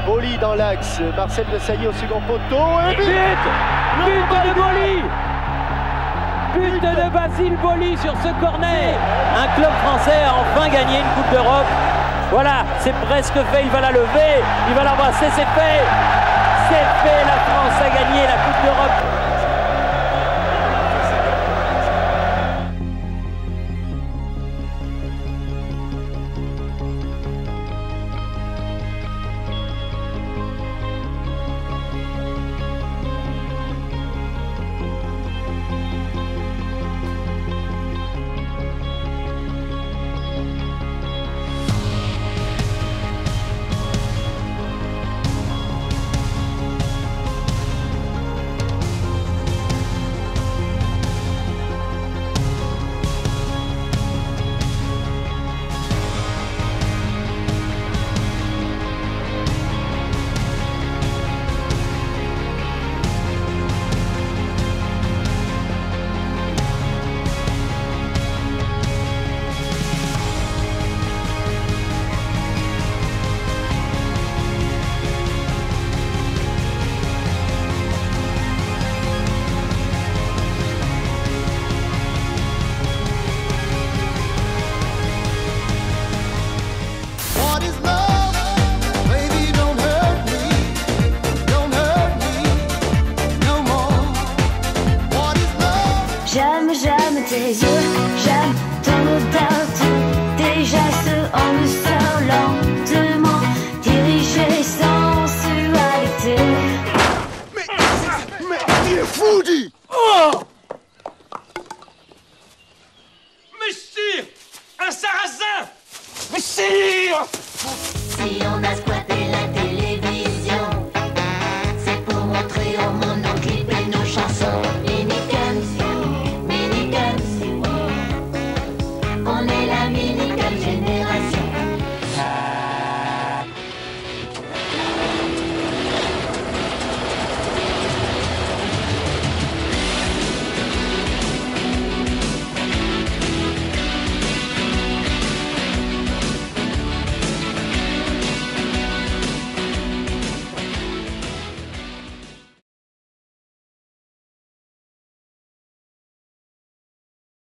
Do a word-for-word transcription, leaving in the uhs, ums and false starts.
Boli dans l'axe, Marcel Desailly au second poteau. Et but But de Boli But de Basile Boli sur ce corner. Un club français a enfin gagné une Coupe d'Europe. Voilà, c'est presque fait, il va la lever, il va l'embrasser, c'est fait. C'est fait, la France a gagné la Coupe d'Europe.